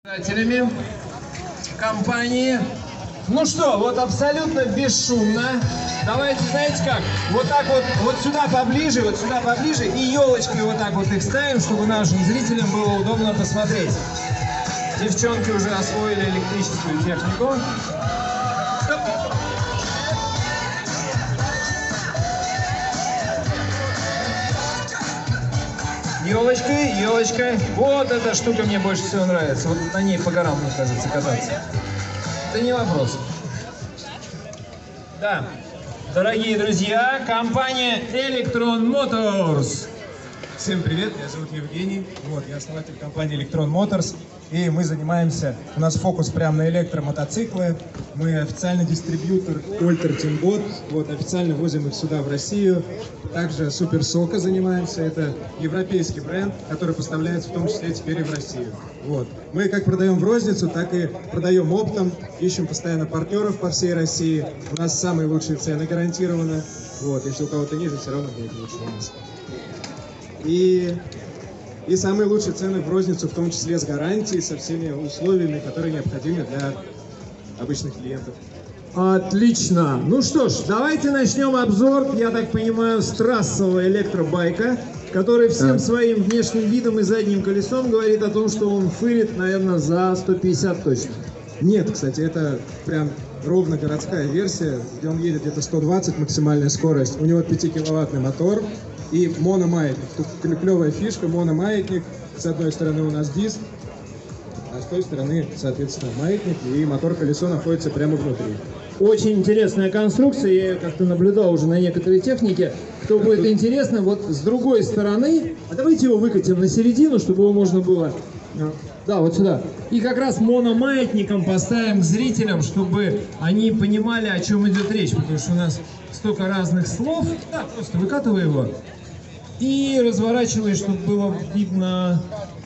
Компании. Ну что, вот абсолютно бесшумно. Давайте, знаете как, вот так вот сюда поближе, и елочкой вот так вот их ставим, чтобы нашим зрителям было удобно посмотреть. Девчонки уже освоили электрическую технику. Стоп. Елочкой. Вот эта штука мне больше всего нравится. Вот на ней по горам, мне кажется, кататься. Это не вопрос. Да, дорогие друзья, компания Electron Motors. Всем привет, меня зовут Евгений, я основатель компании Electron Motors, и мы занимаемся, у нас фокус прямо на электромотоциклы, мы официальный дистрибьютор Ольтер Тимбот, официально возим их сюда в Россию, также Супер Сока занимаемся, это европейский бренд, который поставляется в том числе теперь и в Россию. Мы как продаем в розницу, так и продаем оптом, ищем постоянно партнеров по всей России, у нас самые лучшие цены гарантированы, если у кого-то ниже, все равно будет лучше у нас. И самые лучшие цены в розницу, в том числе с гарантией, со всеми условиями, которые необходимы для обычных клиентов. Отлично. Ну что ж, давайте начнем обзор, я так понимаю, с трассового электробайка, который всем своим внешним видом и задним колесом говорит о том, что он фырит, наверное, за 150 точно. Нет, кстати, это прям ровно городская версия, где он едет где-то 120, максимальная скорость. У него 5-киловаттный мотор. И мономаятник. Тут клевая фишка, мономаятник. С одной стороны у нас диск, а с той стороны, соответственно, маятник, и мотор-колесо находится прямо внутри. Очень интересная конструкция, я как-то наблюдал уже на некоторой технике. Кто будет интересно, вот с другой стороны, а давайте его выкатим на середину, чтобы его можно было... Да, вот сюда. И как раз мономаятником поставим к зрителям, чтобы они понимали, о чем идет речь, потому что у нас столько разных слов. Да, просто выкатывай его. И разворачивай, чтобы было видно...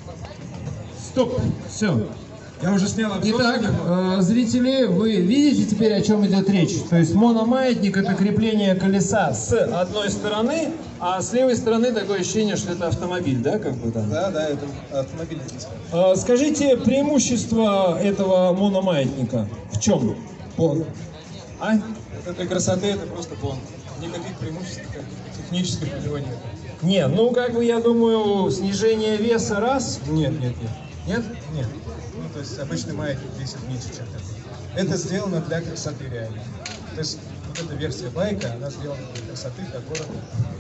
Стоп, все. Я уже снял обзор. Итак, зрители, вы видите теперь, о чем идет речь? То есть мономаятник — это крепление колеса с одной стороны, а с левой стороны такое ощущение, что это автомобиль, да, как бы там? Да, это автомобильный диск. Скажите, преимущество этого мономаятника в чем? Бон. А? Для красоты это просто бон. Никаких преимуществ технических у него нет. Не, ну как бы я думаю, снижение веса раз? Нет? Нет? Нет. То есть обычный маятник весит меньше, чем такой. Это сделано для красоты реально. То есть вот эта версия байка, она сделана для красоты, для города.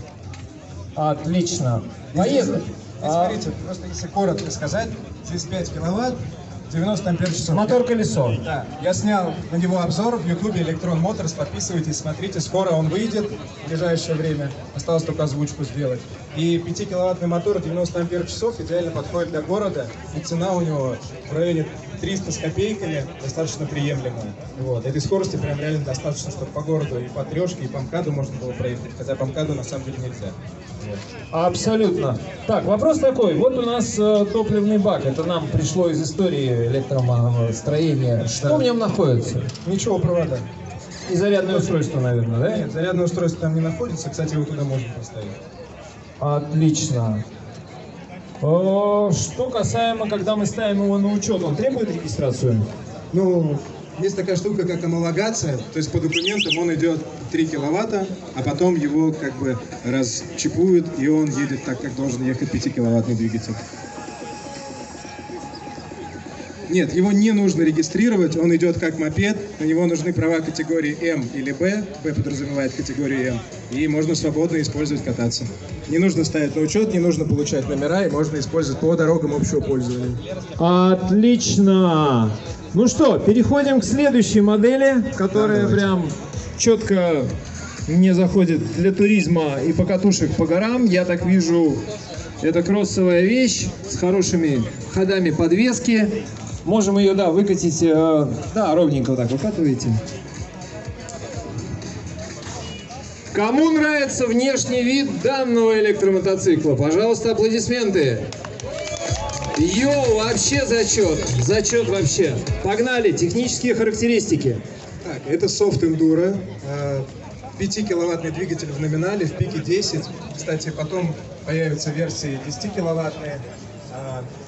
Отлично. Поехали. Смотрите, просто если коротко сказать, здесь 5 киловатт, 90 ампер-часов. Мотор-колесо. Да, я снял на него обзор в YouTube Electron Motors, подписывайтесь, смотрите, скоро он выйдет в ближайшее время, осталось только озвучку сделать. И 5-киловаттный мотор 90 ампер-часов идеально подходит для города, и цена у него в районе 300 с копейками, достаточно приемлемая. Этой скорости прям реально достаточно, чтобы по городу и по трешке, и по МКАДу можно было проехать, хотя по МКАДу на самом деле нельзя. Абсолютно. Так, вопрос такой. Вот у нас топливный бак. Это нам пришло из истории электромостроения. Что в нем находится? Ничего, провода. И зарядное устройство, наверное, да? Нет, зарядное устройство там не находится. Кстати, его туда можно поставить. Отлично. Что касаемо, когда мы ставим его на учет, он требует регистрацию? Есть такая штука, как гомологация, то есть по документам он идет 3 киловатта, а потом его как бы расчипуют, и он едет так, как должен ехать 5-киловаттный двигатель. Нет, его не нужно регистрировать, он идет как мопед, на него нужны права категории М или Б, Б подразумевает категорию М, и можно свободно использовать, кататься. Не нужно ставить на учет, не нужно получать номера, и можно использовать по дорогам общего пользования. Отлично! Ну что, переходим к следующей модели, которая прям четко мне заходит для туризма и покатушек по горам. Я так вижу, это кроссовая вещь с хорошими ходами подвески. Можем ее, да, выкатить, да, ровненько вот так выкатываете. Кому нравится внешний вид данного электромотоцикла? Пожалуйста, аплодисменты. Йоу, вообще зачет вообще. Погнали, технические характеристики. Так, это Soft Enduro, 5-киловаттный двигатель в номинале, в пике 10. Кстати, потом появятся версии 10-киловаттные.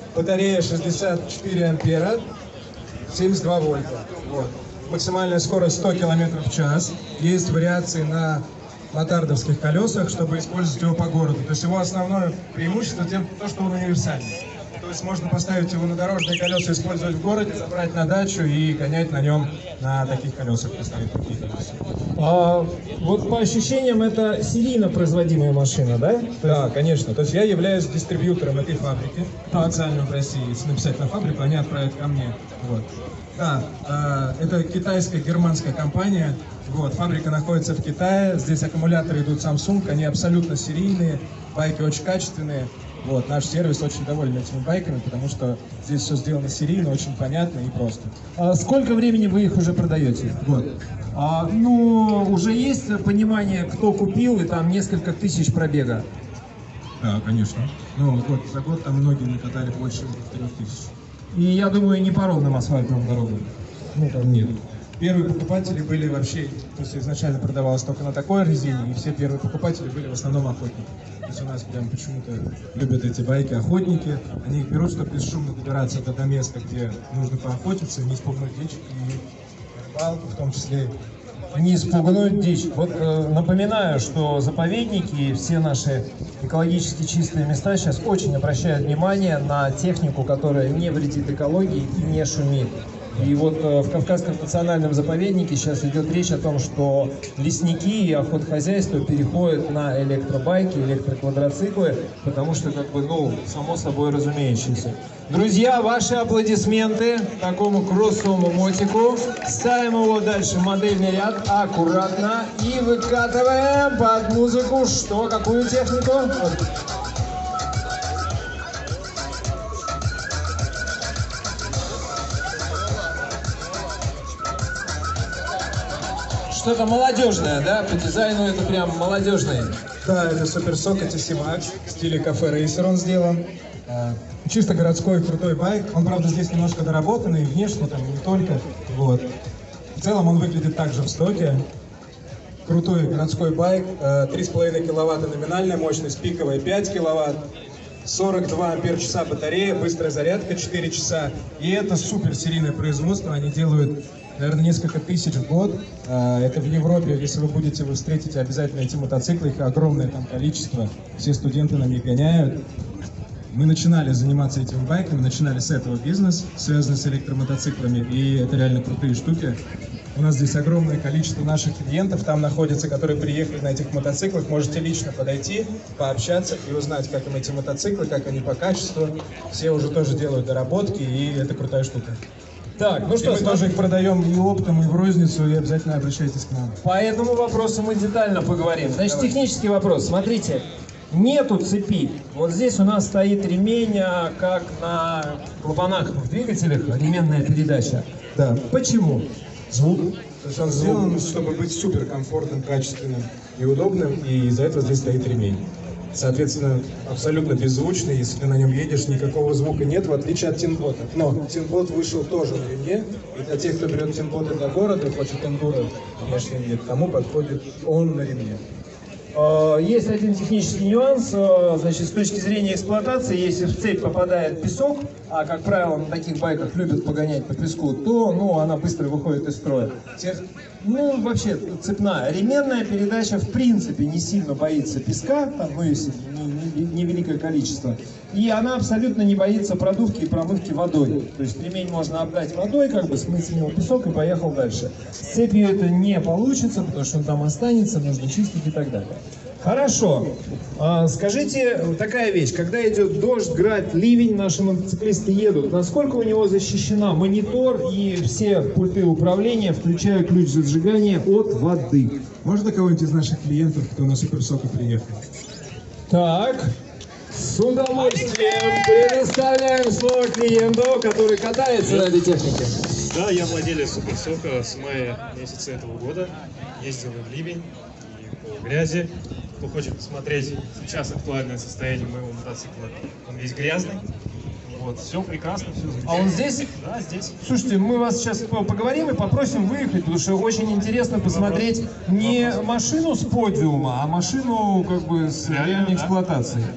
Батарея 64 ампера, 72 вольта. Вот. Максимальная скорость 100 км в час. Есть вариации на мотардовских колесах, чтобы использовать его по городу. То есть его основное преимущество то, что он универсальный. То есть можно поставить его на дорожные колеса, использовать в городе, забрать на дачу и гонять на нем на таких колесах, поставить такие колеса. Вот по ощущениям это серийно производимая машина, да? Да, конечно. То есть я являюсь дистрибьютором этой фабрики, официально в России. Если написать на фабрику, они отправят ко мне. Вот. Да, это китайская, германская компания. Вот, фабрика находится в Китае. Здесь аккумуляторы идут Samsung, они абсолютно серийные, байки очень качественные. Вот, наш сервис очень доволен этими байками, потому что здесь все сделано серийно, очень понятно и просто. Сколько времени вы их уже продаете? Год. Ну, уже есть понимание, кто купил, и там несколько тысяч пробега? Да, конечно. Ну, за год там многие накатали больше 3000. И я думаю, не по ровным асфальтовым дорогам. Ну, там нет. Первые покупатели были вообще, то есть изначально продавалось только на такой резине, и все первые покупатели были в основном охотники. То есть у нас прям почему-то любят эти байки охотники, они их берут, чтобы бесшумно добираться до места, где нужно поохотиться, не спугнуть дичь, и рыбалку в том числе. Не спугнуть дичь. Вот напоминаю, что заповедники и все наши экологически чистые места сейчас очень обращают внимание на технику, которая не вредит экологии и не шумит. И вот в Кавказском национальном заповеднике сейчас идет речь о том, что лесники и охотхозяйство переходят на электробайки, электроквадроциклы, потому что, само собой разумеющееся. Друзья, ваши аплодисменты такому кроссовому мотику. Ставим его дальше в модельный ряд аккуратно и выкатываем под музыку какую технику? Что-то молодежное, да? По дизайну это прям молодежный. Да, это суперсок, это TC Max, в стиле кафе рейсер он сделан. Чисто городской крутой байк. Он, правда, здесь немножко доработанный, внешне там не только. Вот. В целом он выглядит также в стоке. Крутой городской байк, 3,5 киловатта номинальная мощность, пиковая 5 киловатт. 42 ампер-часа батарея, быстрая зарядка 4 часа. И это супер серийное производство, они делают, наверное, несколько тысяч в год. Это в Европе, если вы встретите обязательно эти мотоциклы, их огромное там количество, все студенты на них гоняют. Мы начинали заниматься этими байками, начинали с этого бизнес, связанный с электромотоциклами, и это реально крутые штуки. У нас здесь огромное количество наших клиентов там находится, которые приехали на этих мотоциклах. Можете лично подойти, пообщаться и узнать, как им эти мотоциклы, как они по качеству. Все уже тоже делают доработки, и это крутая штука. Так, ну что, мы тоже их продаем и оптом, и в розницу, и обязательно обращайтесь к нам. По этому вопросу мы детально поговорим. Значит, технический вопрос. Смотрите, нету цепи. Вот здесь у нас стоит ремень, как на клапанах в двигателях, ременная передача. Да. Почему? Звук. То есть он сделан, чтобы быть супер комфортным, качественным и удобным, и из-за этого здесь стоит ремень. Соответственно, абсолютно беззвучный, если ты на нем едешь, никакого звука нет, в отличие от тинбота. Но тинбот вышел тоже на ремне, и для тех, кто берет тинботы для города, хочет эндуро внешний вид, тому подходит он на ремне. Есть один технический нюанс, значит, с точки зрения эксплуатации, если в цепь попадает песок, а, как правило, на таких байках любят погонять по песку, то, она быстро выходит из строя. Вообще, цепная. Ременная передача, в принципе, не сильно боится песка, там, если невеликое количество. И она абсолютно не боится продувки и промывки водой. То есть ремень можно обдать водой, смыть с него песок и поехал дальше. С цепью это не получится, потому что он там останется, нужно чистить и так далее. Хорошо. Скажите, такая вещь, когда идет дождь, град, ливень, наши мотоциклисты едут, насколько у него защищена монитор и все пульты управления, включая ключ зажигания, от воды? Можно кого-нибудь из наших клиентов, кто на суперсока приехал? Так, с удовольствием предоставляем слово клиенту, который катается на этой технике. Да, я владелец суперсока с мая месяца этого года. Ездил и в ливень, и по грязи. Кто хочет посмотреть сейчас актуальное состояние моего мотоцикла, он весь грязный. Вот, все прекрасно, все замечательно. А он здесь? Да, здесь. Слушайте, мы вас сейчас поговорим и попросим выехать, потому что очень интересно посмотреть не машину с подиума, а машину с реальной эксплуатацией.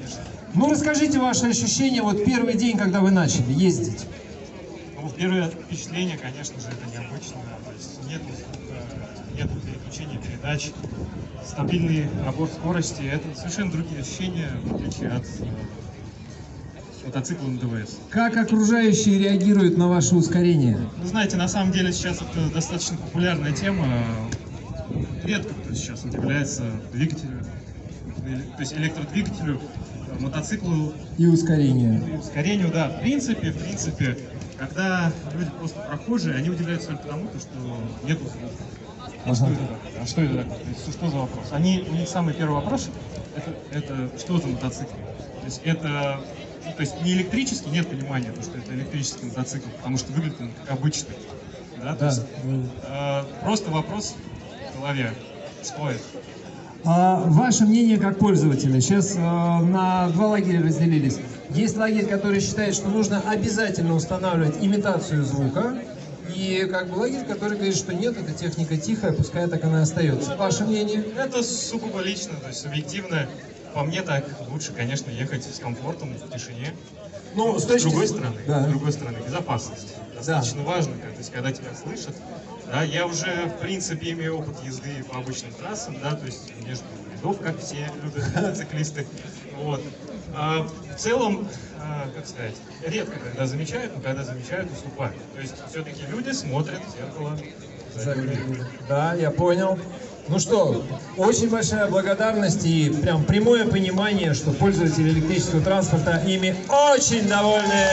Ну, расскажите ваши ощущения, вот первый день, когда вы начали ездить. Ну, первое впечатление, конечно же, это необычно. То есть нет переключения передач, стабильный набор скорости. Это совершенно другие ощущения, в отличие от мотоцикла МДВС. Как окружающие реагируют на ваше ускорение? Вы знаете, на самом деле сейчас это достаточно популярная тема. Редко кто сейчас удивляется двигателю, то есть электродвигателю, мотоциклу И ускорение. и ускорению, да. В принципе, когда люди просто прохожие, они удивляются только тому, что нету звука. А что это такое? А что это такое? То есть, что за вопрос? У них самый первый вопрос это что за мотоцикл? То есть это не электрический, нет понимания, что это электрический мотоцикл, потому что выглядит он как обычный. Да? То есть, просто вопрос в голове. Что это? Ваше мнение как пользователя? Сейчас на два лагеря разделились. Есть лагерь, который считает, что нужно обязательно устанавливать имитацию звука. И как бы лагерь, который говорит, что нет, эта техника тихая, пускай так она и остается. Ваше мнение? Это сугубо лично, то есть субъективно. По мне так лучше, конечно, ехать с комфортом, в тишине. Ну, с другой стороны, безопасность. Достаточно важно, то есть когда тебя слышат. Да, я уже, в принципе, имею опыт езды по обычным трассам, да, то есть между рядов, как все любят мотоциклисты. Вот. В целом, как сказать, редко когда замечают, но когда замечают, уступают. То есть все-таки люди смотрят в зеркало. Да, я понял. Ну что, очень большая благодарность и прям прямое понимание, что пользователи электрического транспорта ими очень довольны.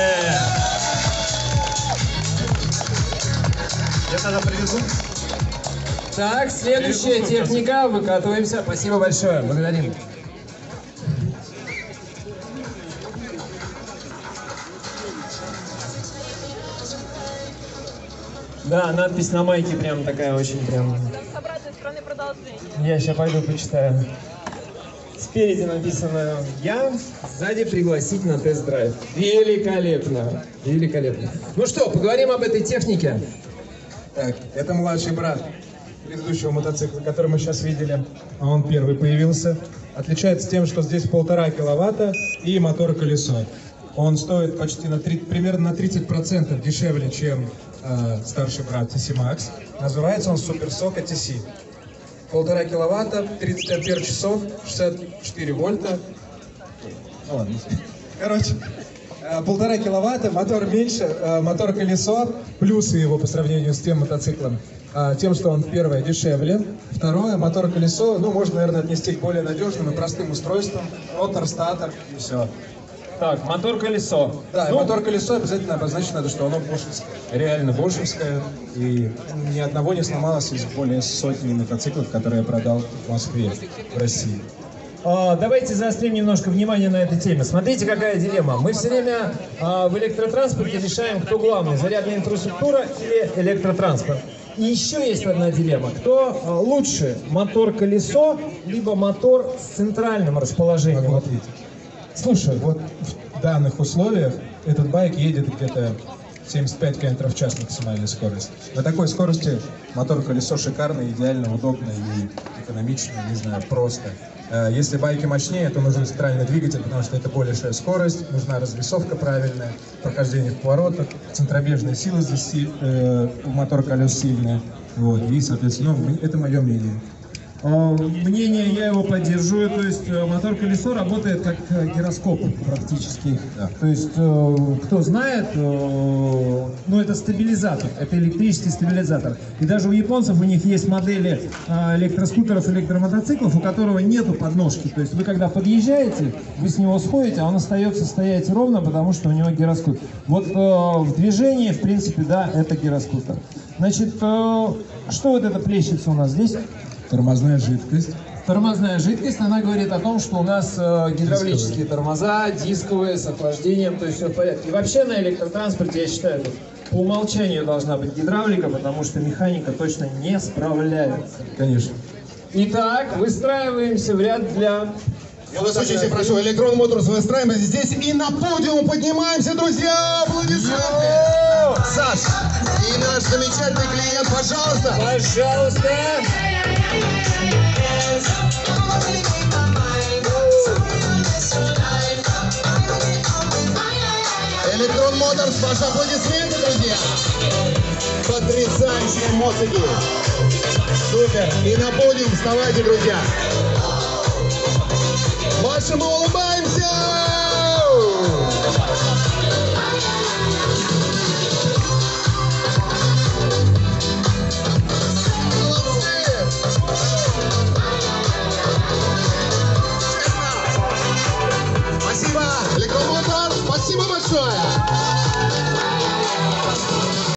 Я тогда привезу. Так, следующая техника, выкатываемся. Спасибо большое, благодарим. Да, надпись на майке прям такая очень прям. Там с обратной стороны продолжение. Я сейчас пойду почитаю. Спереди написано «Я», сзади «Пригласить на тест-драйв». Великолепно! Великолепно. Ну что, поговорим об этой технике. Так, это младший брат предыдущего мотоцикла, который мы сейчас видели. А он первый появился. Отличается тем, что здесь 1,5 киловатта и мотор-колесо. Он стоит почти примерно на 30% дешевле, чем старший брат TC Max. Называется он Super Soca TC. 1,5 киловатта, 30 ампер часов, 64 вольта. Ну ладно. Короче, 1,5 киловатта, мотор меньше, мотор-колесо. Плюсы его по сравнению с тем мотоциклом. Тем, что он, первое, дешевле. Второе, мотор-колесо, ну, можно, наверное, отнести к более надежным и простым устройствам. Ротор, статор и все. Так, мотор-колесо. Да, мотор-колесо обязательно обозначить надо, что оно бошевское. Реально бошевское. И ни одного не сломалось из более сотни мотоциклов, которые я продал в Москве, в России. Давайте заострим немножко внимание на этой теме. Смотрите, какая дилемма. Мы все время в электротранспорте решаем, кто главный, зарядная инфраструктура или электротранспорт. И еще есть одна дилемма. Кто лучше, мотор-колесо, либо мотор с центральным расположением? Вот видите. Слушай, Вот в данных условиях этот байк едет где-то 75 км в час максимальная скорость. На такой скорости мотор-колесо шикарно, идеально, удобно и экономично, не знаю, просто. Если байки мощнее, то нужен центральный двигатель, потому что это большая скорость, нужна развесовка правильная, прохождение в поворотах, центробежная сила здесь у мотор-колес сильная. Вот, и, соответственно, это мое мнение. Мнение, я его поддерживаю, то есть мотор-колесо работает как гироскоп практически. Да. То есть, кто знает, ну это стабилизатор, это электрический стабилизатор. И даже у японцев у них есть модели электроскутеров, электромотоциклов, у которого нету подножки. То есть вы когда подъезжаете, вы с него сходите, а он остается стоять ровно, потому что у него гироскутер. Вот в движении, в принципе, да, это гироскутер. Значит, что вот это плещется у нас здесь? Тормозная жидкость. Тормозная жидкость, она говорит о том, что у нас гидравлические тормоза, дисковые, с охлаждением, то есть все в порядке. И вообще на электротранспорте, я считаю, по умолчанию должна быть гидравлика, потому что механика точно не справляется. Конечно. Итак, выстраиваемся в ряд для... Я вас очень всех прошу, Electron Motors, выстраиваемся здесь и на подиум поднимаемся, друзья! Аплодисменты! Саш, и наш замечательный клиент, пожалуйста! Пожалуйста! Electron Motors, ваши аплодисменты, друзья. Потрясающие эмоции. Супер. И на подиум вставайте, друзья. Больше мы улыбаемся. Спасибо, Electron Motors, спасибо большое.